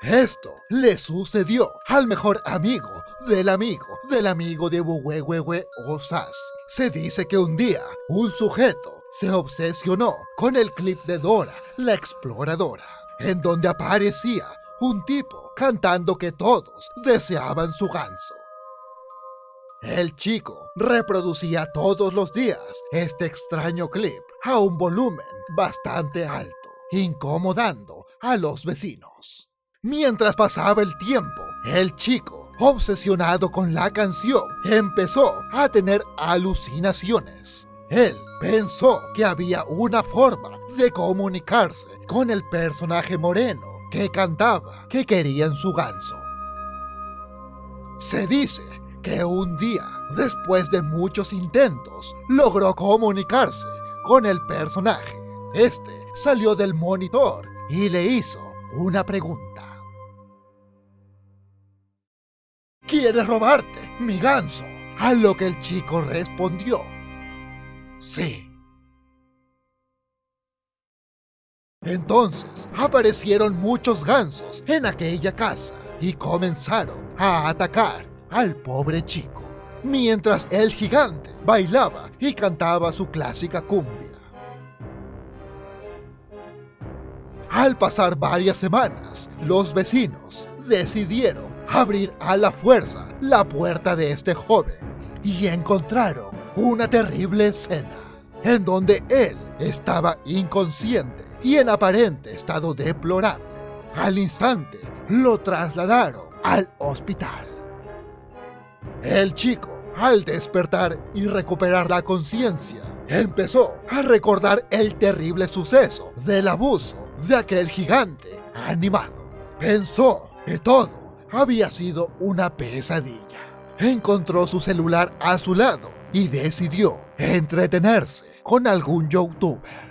Esto le sucedió al mejor amigo del amigo del amigo de Wewewewe Osas. Se dice que un día un sujeto se obsesionó con el clip de Dora la Exploradora, en donde aparecía un tipo cantando que todos deseaban su ganso. El chico reproducía todos los días este extraño clip a un volumen bastante alto, incomodando a los vecinos. Mientras pasaba el tiempo, el chico, obsesionado con la canción, empezó a tener alucinaciones. Él pensó que había una forma de comunicarse con el personaje moreno que cantaba que querían su ganso. Se dice que un día, después de muchos intentos, logró comunicarse con el personaje. Este salió del monitor y le hizo una pregunta. ¿Quieres robarte mi ganso? A lo que el chico respondió: sí. Entonces aparecieron muchos gansos en aquella casa y comenzaron a atacar al pobre chico, mientras el gigante bailaba y cantaba su clásica cumbia. Al pasar varias semanas, los vecinos decidieron abrir a la fuerza la puerta de este joven y encontraron una terrible escena en donde él estaba inconsciente y en aparente estado deplorable. Al instante lo trasladaron al hospital. El chico, al despertar y recuperar la conciencia, empezó a recordar el terrible suceso del abuso de aquel gigante animado. Pensó que todo había sido una pesadilla. Encontró su celular a su lado y decidió entretenerse con algún youtuber.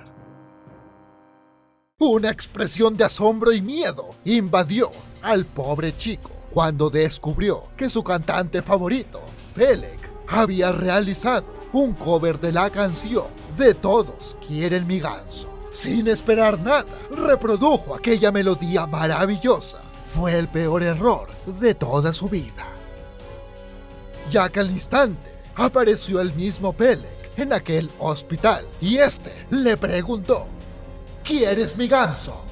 Una expresión de asombro y miedo invadió al pobre chico cuando descubrió que su cantante favorito, Pelec, había realizado un cover de la canción de Todos quieren mi ganso. Sin esperar nada, reprodujo aquella melodía maravillosa. Fue el peor error de toda su vida, ya que al instante apareció el mismo Pelec en aquel hospital y este le preguntó: ¿quieres mi ganso?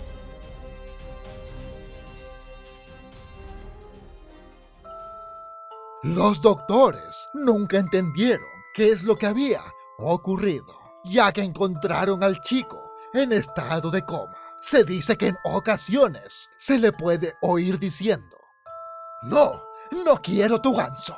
Los doctores nunca entendieron qué es lo que había ocurrido, ya que encontraron al chico en estado de coma. Se dice que en ocasiones se le puede oír diciendo: no, no quiero tu ganso.